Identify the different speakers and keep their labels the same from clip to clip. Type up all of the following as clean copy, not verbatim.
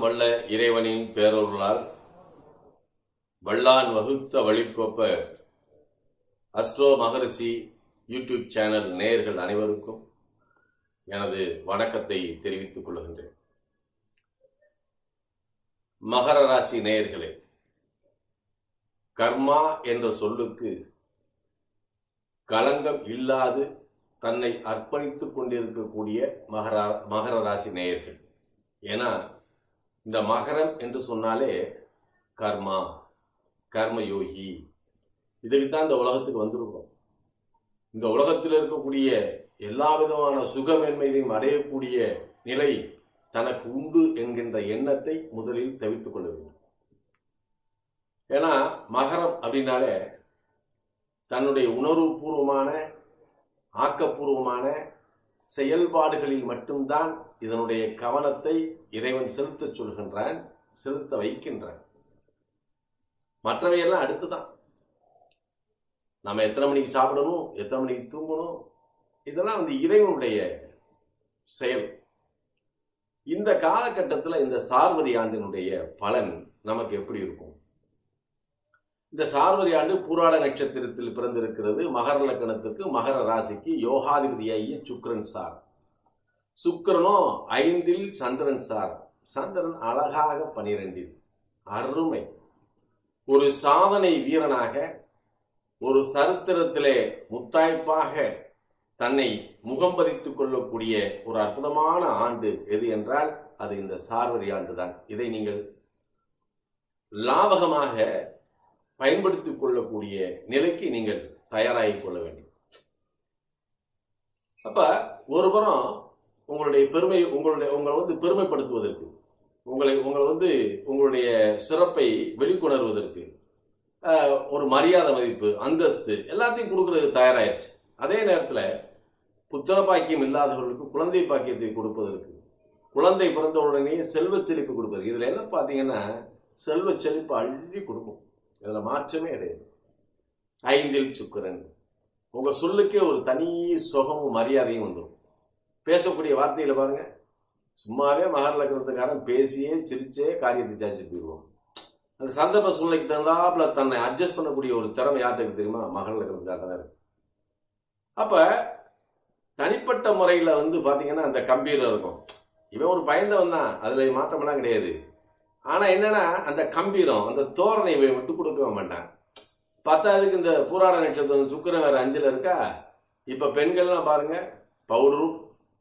Speaker 1: வல்ல இறைவனின் பேரருளால் வல்லான் வகுத்த வழிகோப்ப அஸ்ட்ரோ மகரிஷி யூடியூப் சேனல் நேயர்கள் அனைவருக்கும் எனது வணக்கத்தை தெரிவித்துக் கொள்கின்றேன். மகர ராசி நேயர்களே, கர்மா என்ற சொல்லுக்கு களங்கம் இல்லாது தன்னை அர்ப்பணித்துக் கொண்டிருக்கக்கூடிய மகர ராசி நேயர்கள். ஏன்னா இந்த மகரம் என்று சொன்னாலே கர்மா, கர்மயோகி, இதுக்குத்தான் இந்த உலகத்துக்கு வந்திருக்கோம். இந்த உலகத்தில் இருக்கக்கூடிய எல்லா விதமான சுகமேன்மையையும் அடையக்கூடிய நிலை தனக்கு உண்டு என்கின்ற எண்ணத்தை முதலில் தவிர்த்துக் கொள்ள வேண்டும். ஏன்னா மகரம் அப்படின்னாலே தன்னுடைய உணர்வுபூர்வமான ஆக்கப்பூர்வமான செயல்பாடுகளில் மட்டும்தான் இதனுடைய கவனத்தை இறைவன் செலுத்த சொல்கின்றான், செலுத்த வைக்கின்றான். மற்றவையெல்லாம் அடுத்துதான். நம்ம எத்தனை மணிக்கு சாப்பிடணும், எத்தனை மணிக்கு தூங்கணும், இதெல்லாம் இறைவனுடைய செயல். இந்த காலகட்டத்தில் இந்த சார்வரி ஆண்டினுடைய பலன் நமக்கு எப்படி இருக்கும்? இந்த சார்வரி ஆண்டு பூராட நட்சத்திரத்தில் பிறந்திருக்கிறது. மகர லக்னத்துக்கு மகர ராசிக்கு யோகாதிபதியாகிய சுக்கிரன் சார். சுக்கிரனும் 5ல் சந்திரன் சார். சந்திரன் அழகாக 12ல். அருமை. ஒரு சாதனை வீரனாக, ஒரு சரித்திரத்திலே முத்தாய்ப்பாக தன்னை முகம் பதித்துக் கொள்ளக்கூடிய ஒரு அற்புதமான ஆண்டு எது என்றால் அது இந்த சார்வரி ஆண்டு தான். இதை நீங்கள் லாபகமாக பயன்படுத்திக் கொள்ளக்கூடிய நிலைக்கு நீங்கள் தயாராகிக் கொள்ள வேண்டும். அப்ப ஒருபுறம் உங்களுடைய பெருமை, உங்களை பெருமைப்படுத்துவதற்கு, உங்களுடைய சிறப்பை வெளிக்கொணர்வதற்கு ஒரு மரியாதை, மதிப்பு, அந்தஸ்து எல்லாத்தையும் கொடுக்கறதுக்கு தயாராயிருச்சு. அதே நேரத்தில் புத்திர பாக்கியம் இல்லாதவர்களுக்கு குழந்தை பாக்கியத்தை கொடுப்பதற்கு, குழந்தை பிறந்த உடனே செல்வ செழிப்பு கொடுப்பது. இதுல என்ன பார்த்தீங்கன்னா செல்வ செழிப்பு அள்ளி கொடுக்கும். இதுல மாற்றமே கிடையாது. 5ல் சுக்கிரன். உங்க சொல்லுக்கே ஒரு தனி சுகமும் மரியாதையும் வந்துடும். பேசக்கூடிய வார்த்தையில பாருங்க, சும்மாவே மகர லக்னத்துக்காரன் பேசியே சிரிச்சே காரியத்தை சாய்ச்சி போயிடுவோம். அந்த சந்தர்ப்ப சூழ்நிலைக்கு தகுந்தாப்புல தன்னை அட்ஜஸ்ட் பண்ணக்கூடிய ஒரு திறமை யார்ட்டுக்கு தெரியுமா? மகர லக்னத்துக்காரன் தான் இருக்கு. அப்ப தனிப்பட்ட முறையில பாத்தீங்கன்னா அந்த கம்பீரம் இருக்கும். இவன் ஒரு பயந்தவன் தான், அதுல மாற்றமெல்லாம் கிடையாது. ஆனா என்னன்னா அந்த கம்பீரம், அந்த தோரணை விட்டு கொடுக்க மாட்டான். பத்தாவதுக்கு இந்த பூராட நட்சத்திரம் சுக்கிரன் வேற 5ல் இருக்கா. இப்ப பெண்கள்லாம் பாருங்க, பவுடரும்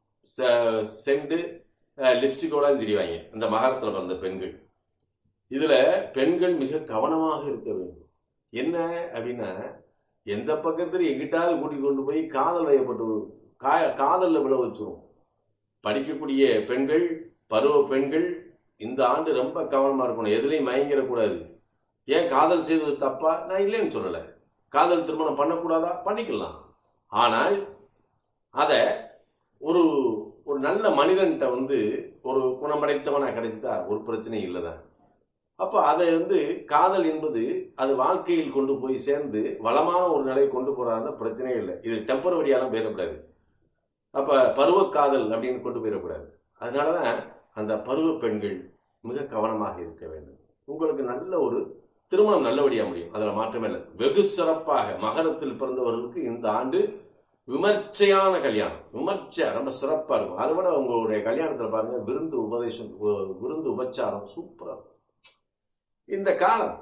Speaker 1: செண்டு லிப்ஸ்டிக்கோட திரிவாங்க இந்த மகரத்துல பிறந்த பெண்கள். இதுல பெண்கள் மிக கவனமாக இருக்க வேண்டும். என்ன அப்படின்னா, எந்த பக்கத்துல எங்கிட்டாவது கூட்டிக் கொண்டு போய் காதல் வயப்பட்டு காதல்ல விழ வச்சிரும். படிக்கக்கூடிய பெண்கள், பருவ பெண்கள் இந்த ஆண்டு ரொம்ப கவனமா இருக்கணும். எதுலையும் மயங்கிடக்கூடாது. ஏன் காதல் செய்வது தப்பா? நான் இல்லைன்னு சொல்லலை. காதல் திருமணம் பண்ணக்கூடாதா? பண்ணிக்கலாம். ஆனால் அத ஒரு ஒரு நல்ல மனிதன்கிட்ட ஒரு குணமடைத்தவனா கிடைச்சிட்டா ஒரு பிரச்சனையும் இல்லைதான். அப்ப அதை காதல் என்பது அது வாழ்க்கையில் கொண்டு போய் சேர்ந்து வளமான ஒரு நிலையை கொண்டு போறாத பிரச்சனையே இல்லை. இது டெம்பரவரியாலும் போயிடக்கூடாது. அப்ப பருவ காதல் அப்படின்னு கொண்டு போயிடக்கூடாது. அதனாலதான் அந்த பருவ பெண்கள் மிக கவனமாக இருக்க வேண்டும். உங்களுக்கு நல்ல ஒரு திருமணம் நல்லபடியா முடியும், அதுல மாற்றமே இல்லை. வெகு சிறப்பாக மகரத்தில் பிறந்தவர்களுக்கு இந்த ஆண்டு விமர்சையான கல்யாணம், ரொம்ப சிறப்பா இருக்கும். அதை விட உங்களுடைய கல்யாணத்துல பாருங்க, விருந்து உபச்சாரம் சூப்பரா இருக்கும். இந்த காலம்,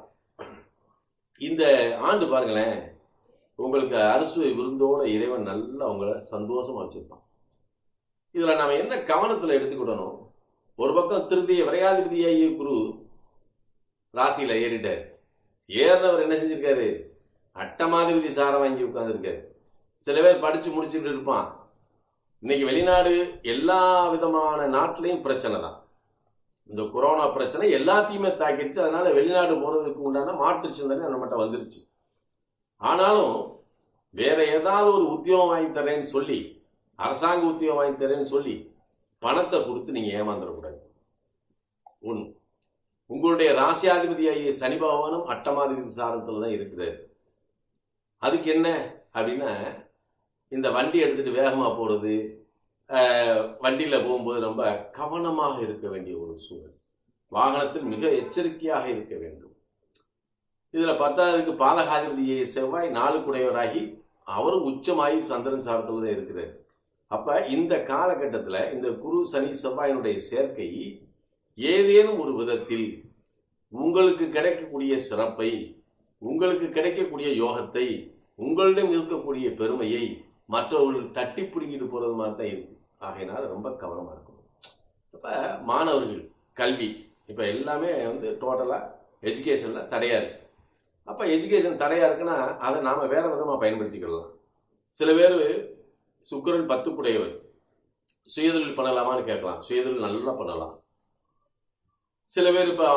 Speaker 1: இந்த ஆண்டு பாருங்களேன், உங்களுக்கு அறுசுவை விருந்தோட இறைவன் நல்லா உங்களை சந்தோஷமா வச்சிருப்பான். இதுல நாம என்ன கவனத்துல எடுத்துக்கிடணும்? ஒரு பக்கம் திருந்திய விரையாதிபதியாகிய குரு ராசியில ஏறிட்டார். ஏறினவர் என்ன செஞ்சிருக்காரு? அட்டமாதிபதி சாரம் வாங்கி உட்கார்ந்துருக்காரு. சில பேர் படிச்சு முடிச்சுட்டு இருப்பான். இன்னைக்கு வெளிநாடு எல்லா விதமான நாட்டிலையும் பிரச்சனை தான். இந்த கொரோனா பிரச்சனை எல்லாத்தையுமே தாக்கிடுச்சு. அதனால வெளிநாடு போறதுக்கு உண்டான மாற்று சிந்தனை நம்மகிட்ட வந்துருச்சு. ஆனாலும் வேற ஏதாவது ஒரு உத்தியோகம் வாங்கி தரேன்னு சொல்லி, அரசாங்க உத்தியோகம் வாங்கி தரேன்னு சொல்லி பணத்தை கொடுத்து நீங்க ஏமாந்துடக்கூடாது. ஒண்ணு, உங்களுடைய ராசியாதிபதியாகிய சனி பகவானும் அட்டமாதிபதி சாரத்துல தான் இருக்கிறாரு. அதுக்கு என்ன அப்படின்னா, இந்த வண்டி எடுத்துட்டு வேகமா போறது, வண்டியில போகும்போது ரொம்ப கவனமாக இருக்க வேண்டிய ஒரு சூழல். வாகனத்தில் மிக எச்சரிக்கையாக இருக்க வேண்டும். இதுல 10வதுக்கு பாதகாதிபதியை செவ்வாய் 4 குடையவராகி அவரும் உச்சமாகி சந்திரன் சாரத்துல தான் இருக்கிறார். அப்ப இந்த காலகட்டத்தில் இந்த குரு சனி செவ்வாயினுடைய சேர்க்கை ஏதேனும் ஒரு விதத்தில் உங்களுக்கு கிடைக்கக்கூடிய சிறப்பை, உங்களுக்கு கிடைக்கக்கூடிய யோகத்தை, உங்களிடம் இருக்கக்கூடிய பெருமையை மற்றவர்கள் தட்டி பிடிக்கிட்டு போறது மாதிரி தான் இருக்கு. ஆகையினால ரொம்ப கவனமா இருக்கணும். இப்ப மாணவர்கள் கல்வி இப்ப எல்லாமே டோட்டலா எஜுகேஷன்ல தடையா இருக்கு. அப்ப எஜுகேஷன் தடையா இருக்குன்னா அதை நாம வேற விதமா பயன்படுத்திக்கலாம். சில பேர் சுக்கிரன் 10 குடையவர், சுயதொழில் பண்ணலாமான்னு கேட்கலாம். சுயதொழில் நல்லா பண்ணலாம். சில பேர் இப்ப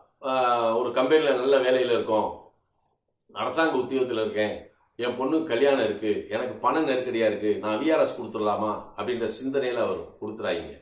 Speaker 1: ஒரு கம்பெனில நல்ல வேலையில இருக்கோம், அரசாங்க உத்தியோகத்தில் இருக்கேன், என் பொண்ணுக்கு கல்யாணம் இருக்கு, எனக்கு பண நெருக்கடியா இருக்கு, நான் விஆர்எஸ் கொடுத்துடலாமா அப்படின்ற சிந்தனையில அவர் கொடுத்துறாங்க.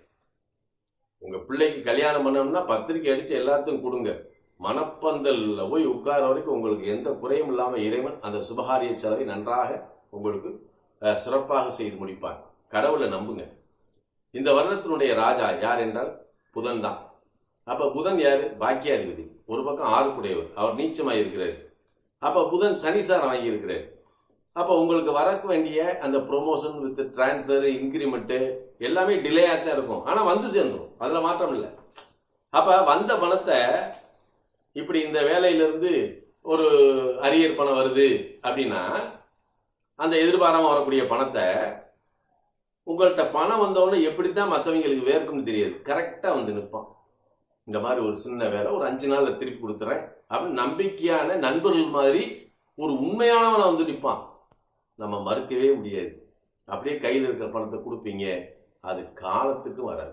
Speaker 1: உங்க பிள்ளைக்கு கல்யாணம் பண்ணணும்னா பத்திரிக்கை அடிச்சு எல்லாத்தையும் கொடுங்க. மணப்பந்தல்ல போய் உட்கார வரைக்கும் உங்களுக்கு எந்த குறையும் இல்லாம இறைவன் அந்த சுபகாரிய செலவை நன்றாக உங்களுக்கு சிறப்பாக செய்து முடிப்பார். கடவுளை நம்புங்க. இந்த வருடத்தினுடைய ராஜா யார் என்றால் புதன் தான். அப்ப புதன் யாரு? பாக்கியாதிபதி. ஒரு பக்கம் 6 குடையவர், அவர் நீச்சமாக இருக்கிறார். அப்ப புதன் சனிசாரம் வாங்கி இருக்கிறார். அப்ப உங்களுக்கு வர வேண்டிய அந்த ப்ரொமோஷன் வித் டிரான்ஸ்ஃபர் இன்கிரிமெண்ட் எல்லாமே டிலே ஆகத்தான் இருக்கும். ஆனா வந்து சேர்ந்துடும், அதுல மாற்றம் இல்லை. அப்ப வந்த பணத்தை இப்படி இந்த வேலையிலிருந்து ஒரு அரியர் பணம் வருது அப்படின்னா அந்த எதிர்பாராம வரக்கூடிய பணத்தை உங்கள்கிட்ட பணம் வந்தவொடனே எப்படித்தான் மற்றவங்களுக்கு வேர்க்கும்னு தெரியாது, கரெக்டா வந்து நிற்பான். இந்த மாதிரி ஒரு சின்ன வேலை ஒரு 5 நாள்ல திருப்பி கொடுத்துறேன் அப்படின்னு நம்பிக்கையான நண்பர்கள் மாதிரி ஒரு உண்மையானவனை வந்து நிற்பான். நம்ம மறுக்கவே முடியாது. அப்படியே கையில் இருக்கிற பணத்தை கொடுப்பீங்க, அது காலத்துக்கு வராது.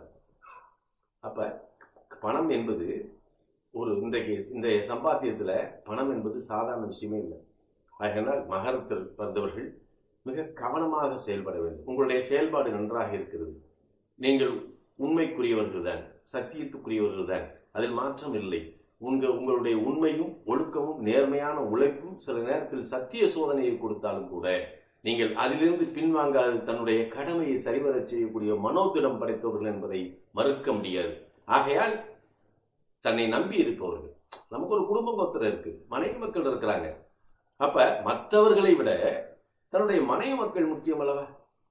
Speaker 1: அப்ப பணம் என்பது ஒரு இந்த சம்பாத்தியத்துல பணம் என்பது சாதாரண விஷயமே இல்லை. அதனால் மகரத்தில் பிறந்தவர்கள் மிக கவனமாக செயல்பட வேண்டும். உங்களுடைய செயல்பாடு நன்றாக இருக்கிறது, நீங்கள் உண்மைக்குரியவர்கள் தான், சத்தியத்துக்குரியவர்கள் தான், அதில் மாற்றம் இல்லை. உங்களுடைய உண்மையும் ஒழுக்கமும் நேர்மையான உழைப்பும் சில நேரத்தில் சத்திய சோதனையை கொடுத்தாலும் கூட நீங்கள் அதிலிருந்து பின்வாங்காது தன்னுடைய கடமையை சரிவர செய்யக்கூடிய மனோதிடம் படைத்தவர்கள் என்பதை மறுக்க முடியாது. ஆகையால் தன்னை நம்பி இருப்பவர்கள், நமக்கு ஒரு குடும்பம் ஒருத்தர் இருக்கு, மனைவி மக்கள் இருக்கிறாங்க. அப்ப மற்றவர்களை விட தன்னுடைய மனைவி மக்கள் முக்கியம் அல்லவா?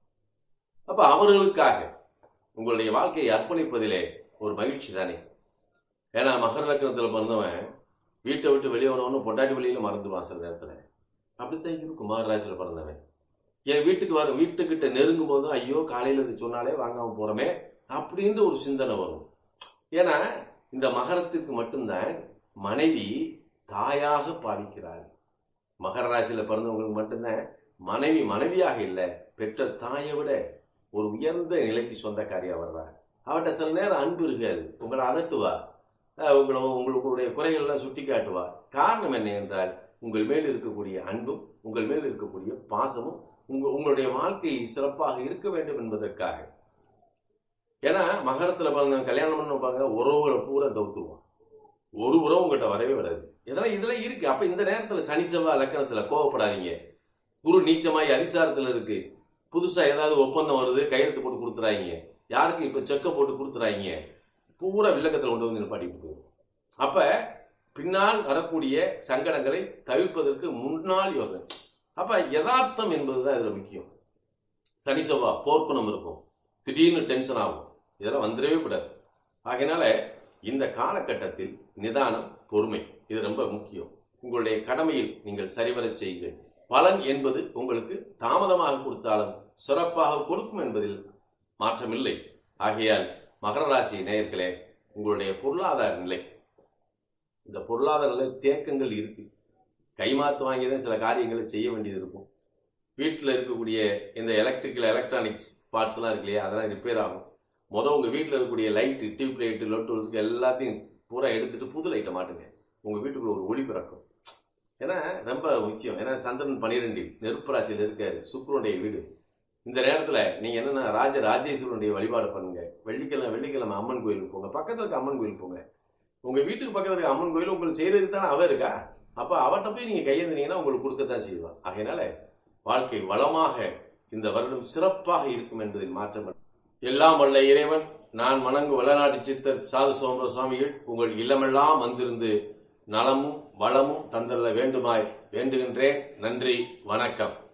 Speaker 1: அப்ப அவர்களுக்காக உங்களுடைய வாழ்க்கையை அர்ப்பணிப்பதிலே ஒரு மகிழ்ச்சி தானே. ஏன்னா மகர லக்னத்தில் பிறந்தவன் வீட்டை விட்டு வெளியே வரவனும் பொண்டாட்டி வெளியில மறந்துடுவான் சில நேரத்துல. அப்படித்தான் இருக்கும் மகராசியில் பிறந்தவன். என் வீட்டுக்கிட்ட நெருங்கும் போதும் ஐயோ காலையில இருந்து சொன்னாலே வாங்காம போறோமே அப்படின்ற ஒரு சிந்தனை வரும். ஏன்னா இந்த மகரத்துக்கு மட்டும்தான் மனைவி தாயாக பாவிக்கிறார். மகர ராசியில பிறந்தவங்களுக்கு மட்டும்தான் மனைவி மனைவியாக இல்லை, பெற்ற தாயை விட ஒரு உயர்ந்த நிலைக்கு சொந்தக்காரியா வர்றார். அவட்ட சில நேரம் அன்பு இருக்காது, உங்களை அதட்டுவா, உங்களுடைய குறைகள்லாம் சுட்டி காட்டுவா. காரணம் என்ன என்றால் உங்கள் மேல் இருக்கக்கூடிய அன்பும் உங்கள் மேல் இருக்கக்கூடிய பாசமும் உங்களுடைய வாழ்க்கை சிறப்பாக இருக்க வேண்டும் என்பதற்காக. ஏன்னா மகரத்துல பிறந்தவங்க கல்யாணம் பண்ண வைப்பாங்க, உறவுகளை பூரா தவுத்துருவான், ஒரு உறவு உங்கள்கிட்ட வரவே வராது. இதெல்லாம் இருக்கு. அப்ப இந்த நேரத்துல சனி செவ்வாய் லக்கணத்துல கோவப்படாதீங்க. குரு நீச்சமாய் அதிசாரத்துல இருக்கு, புதுசா ஏதாவது ஒப்பந்தம் வருது கையெழுத்து போட்டு கொடுத்துறாங்க, யாருக்கு இப்ப செக்க போட்டு கொடுத்துறாங்க, பூரா வில்லக்கத்தில் கொண்டு வந்து நிப்பாட்டிட்டு போகும். அப்ப பின்னால் வரக்கூடிய சங்கடங்களை தவிர்ப்பதற்கு முன்னால் யோசனை. அப்ப யதார்த்தம் என்பதுதான் இதுல முக்கியம். சனி செவ்வாய் போர்க்குணம் இருக்கும், திடீர்னு டென்ஷன் ஆகும், இதெல்லாம் வந்துடவே கூடாது. ஆகையினால இந்த காலகட்டத்தில் நிதானம், பொறுமை இது ரொம்ப முக்கியம். உங்களுடைய கடமையில் நீங்கள் சரிவர செய்யுங்கள். பலன் என்பது உங்களுக்கு தாமதமாக கொடுத்தாலும் சிறப்பாக கொடுக்கும் என்பதில் மாற்றமில்லை. ஆகையால் மகர ராசி நேயர்களே, உங்களுடைய பொருளாதார நிலை, இந்த பொருளாதார நிலை தேக்கங்கள் இருக்கு. கைமாத்து வாங்கிதான் சில காரியங்களை செய்ய வேண்டியது இருக்கும். வீட்டில் இருக்கக்கூடிய இந்த எலக்ட்ரானிக்ஸ் பார்ட்ஸ் எல்லாம் இருக்கு இல்லையா, அதெல்லாம் ரிப்பேர் ஆகும். உங்க வீட்டில் இருக்கக்கூடிய லைட்டு, டியூப் லைட்டு, லோட்டூல்ஸ்க்கு எல்லாத்தையும் பூரா எடுத்துட்டு புது லைட்டை மாட்டுங்க. உங்க வீட்டுக்குள்ள ஒரு ஒளி பிறக்கும். ஏன்னா ரொம்ப முக்கியம். ஏன்னா சந்திரன் 12 நெருப்பு ராசியில் இருக்காரு, சுக்கிரனுடைய வீடு. இந்த நேரத்துல நீங்க என்னன்னா ராஜேஸ்வரனுடைய வழிபாடு பண்ணுங்க. வெள்ளிக்கிழமை அம்மன் கோயிலுக்கு போங்க, பக்கத்துல இருக்க அம்மன் கோயிலுக்கு போங்க. உங்க வீட்டுக்கு பக்கத்துல இருக்க அம்மன் கோயில் உங்களுக்கு செய்யறதுக்கு தானே அவ இருக்கா. அப்ப அவட்ட போய் நீங்க கையெழுந்தீங்கன்னா உங்களுக்கு கொடுக்கத்தான் செய்வான். ஆகையினால வாழ்க்கை வளமாக இந்த வருடம் சிறப்பாக இருக்கும் என்பதில் மாற்றம். எல்லாம் வல்ல இறைவன் நான் வணங்கு வளநாட்டு சித்தர் சாது சோமர சுவாமிகள் உங்கள் இல்லமெல்லாம் வந்திருந்து நலமும் வளமும் தந்தள்ள வேண்டுமாய் வேண்டுகின்றேன். நன்றி, வணக்கம்.